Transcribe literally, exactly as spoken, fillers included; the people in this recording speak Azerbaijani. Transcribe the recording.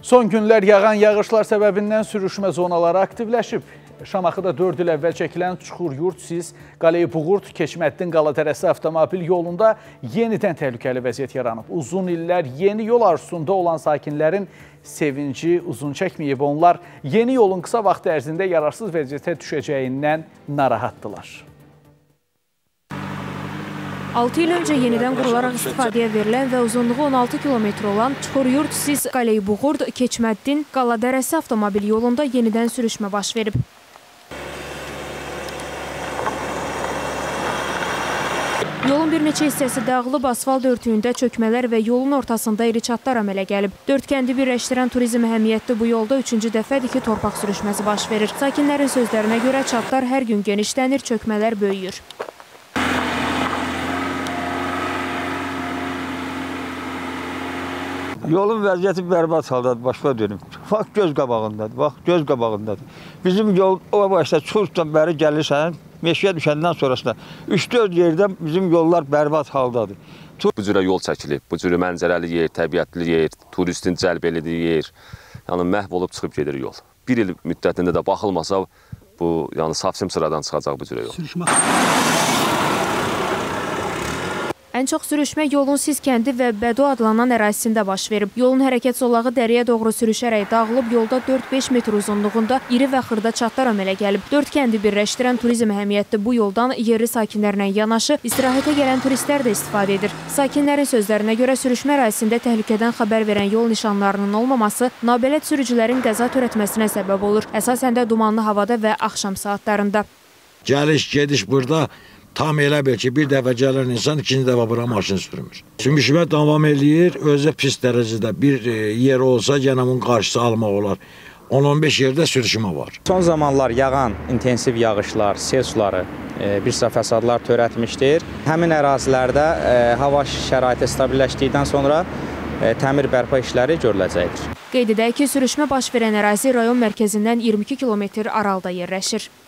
Son günlər yağan yağışlar səbəbindən sürüşmə zonaları aktivləşib. Şamaxıda dörd il əvvəl çəkilən Çuxur-Yurd-Siz Qaleybuğurd Keçməddin-Qaladərəsi avtomobil yolunda yenidən təhlükəli vəziyyət yaranıb. Uzun illər yeni yol arzusunda olan sakinlərin sevinci uzun çəkməyib. Onlar yeni yolun qısa vaxt ərzində yararsız vəziyyətə düşəcəyindən narahatdılar. altı il öncə yenidən qurularaq istifadəyə verilən və uzunluğu on altı kilometr olan Çuxur-Yurd-Siz Qaleybuğurd Keçməddin-Qaladərəsi avtomobil yolunda yenidən sürüşmə baş verib. Yolun bir neçə hissəsi dağılıb, asfalt örtüyündə çökmələr və yolun ortasında iri çatlar əmələ gəlib. Dörd kəndi birləşdirən turizm əhəmiyyətli bu yolda üçüncü dəfədir ki, torpaq sürüşməsi baş verir. Sakinlərin sözlərinə görə çatlar hər gün genişlənir, çökmələr böyüyür. Yolun vəziyyəti bərbad haldadır, başqa dönüm. Bax, göz qabağındadır, bax, göz qabağındadır. Bizim yol o başda Çuxurdan bəri gəlirsən, meşəyə düşəndən sonrasında üç dörd yerdən bizim yollar bərbad haldadır. Bu cürə yol çəkilib, bu cürə mənzərəli yer, təbiətli yer, turistin cəlb elədiyi yer, yəni məhv olub çıxıb gedir yol. Bir il müddətində də baxılmasa, bu yəni safsim sıradan çıxacaq bu cürə yol. Ən çox sürüşmə yolun Siz kəndi və Bədu adlanan ərazisində baş verib. Yolun hərəkət zolağı dəriyə doğru sürüşərək dağılıb, yolda dörd beş metr uzunluğunda iri və xırda çatlar əmələ gəlib. Dörd kəndi birləşdirən turizm əhəmiyyətli bu yoldan yerli sakinlərlə yanaşı istirahətə gələn turistlər də istifadə edir. Sakinlərin sözlərinə görə sürüşmə ərazisində təhlükədən xəbər verən yol nişanlarının olmaması nabələd sürücülərin qəza törətməsinə səbəb olur. Əsasən də dumanlı havada və axşam saatlarında. Gəliş, gediş burada tam elə bil ki, bir dəfə gələn insan ikinci dəfə bura maşın sürmür. Sümüşmə davam eləyir, özü pis dərəcədə bir yer olsa, yenə bunun qarşısı almaq olar. on on beş yerdə sürüşmə var. Son zamanlar yağan intensiv yağışlar, sel suları bir sıra fəsadlar törətmişdir. Həmin ərazilərdə hava şəraiti stabilləşdikdən sonra təmir bərpa işləri görüləcəkdir. Qeyd edək ki, sürüşmə baş verən ərazi rayon mərkəzindən iyirmi iki kilometr aralıda yerləşir.